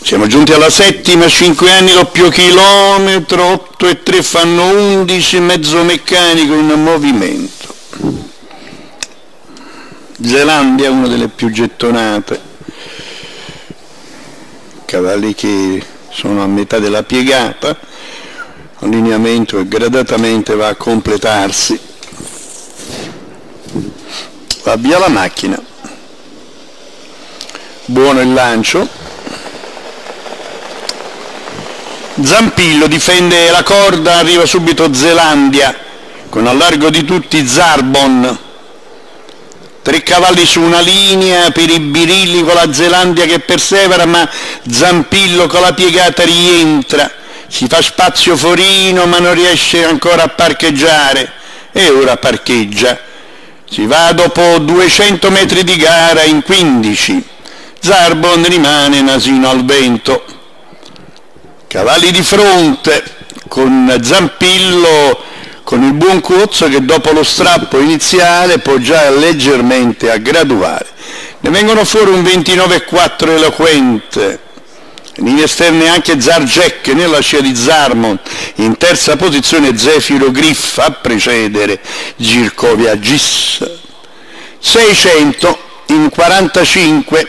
Siamo giunti alla settima, 5 anni, doppio chilometro, 8 e 3 fanno 11, mezzo meccanico in movimento. Zelandia è una delle più gettonate, cavalli che sono a metà della piegata, un lineamento che gradatamente va a completarsi. Va via la macchina, buono il lancio. Zampillo difende la corda, arriva subito Zelandia con a largo di tutti Zarbon, 3 cavalli su una linea per i birilli con la Zelandia che persevera, ma Zampillo con la piegata rientra, si fa spazio Forino ma non riesce ancora a parcheggiare e ora parcheggia, si va dopo 200 metri di gara in 15, Zarbon rimane nasino al vento. Cavalli di fronte con Zampillo con il buon Cozzo che dopo lo strappo iniziale può già leggermente aggraduare. Ne vengono fuori un 29,4 eloquente, in linee esterne anche Zarjek nella scia di Zarmon, in terza posizione Zefiro Griffa a precedere Girkovia Gis. 600 in 45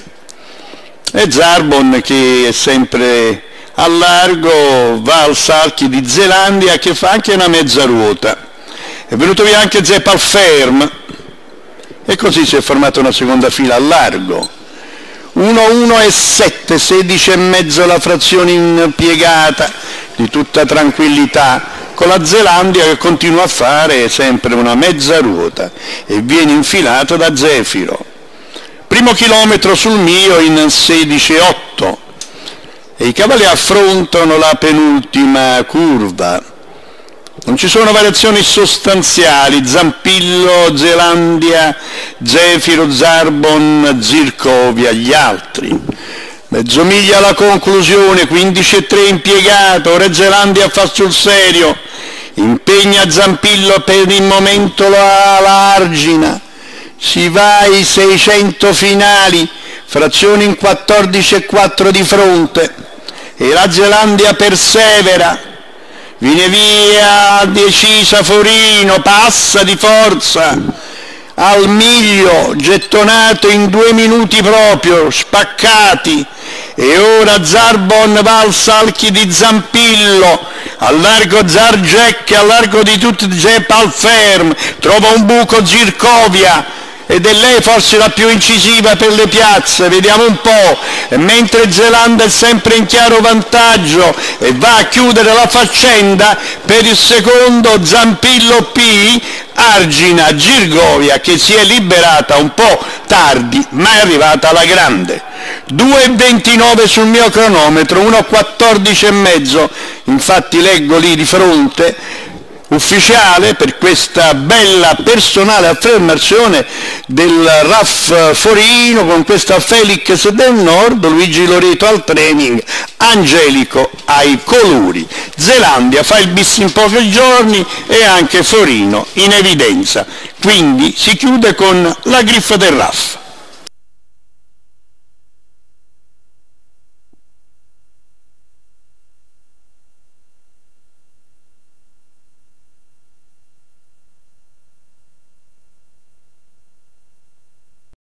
e Zarbon che è sempre a largo va al salchi di Zelandia che fa anche una mezza ruota, è venuto via anche Zepalferm e così si è formata una seconda fila a largo, 1-1 e 7, 16 e mezzo la frazione impiegata, di tutta tranquillità, con la Zelandia che continua a fare sempre una mezza ruota e viene infilata da Zefiro. Primo chilometro sul mio in 16,8 e i cavalli affrontano la penultima curva. Non ci sono variazioni sostanziali, Zampillo, Zelandia, Zefiro, Zarbon, Zirkovia, gli altri. Mezzo miglia alla conclusione, 15,3 impiegato, ora Zelandia fa sul serio, impegna Zampillo per il momento la argina, si va ai 600 finali, frazione in 14,4 di fronte. E la Zelandia persevera, viene via decisa Forino, passa di forza al miglio, gettonato in 2 minuti proprio, spaccati, e ora Zarbon va al salchi di Zampillo, a largo Zarjek, a largo di tutti Zepalferm, trova un buco Girkovia, ed è lei forse la più incisiva per le piazze, vediamo un po', mentre Zelandia è sempre in chiaro vantaggio e va a chiudere la faccenda per il secondo Zampillo P, argina Girkovia che si è liberata un po' tardi ma è arrivata alla grande. 2,29 sul mio cronometro, 1,14 e mezzo, infatti leggo lì di fronte, ufficiale per questa bella personale affermazione del RAF Forino con questa Felix del Nord, Luigi Loreto al training, Angelico ai colori. Zelandia fa il bis in pochi giorni e anche Forino in evidenza, quindi si chiude con la griffa del RAF.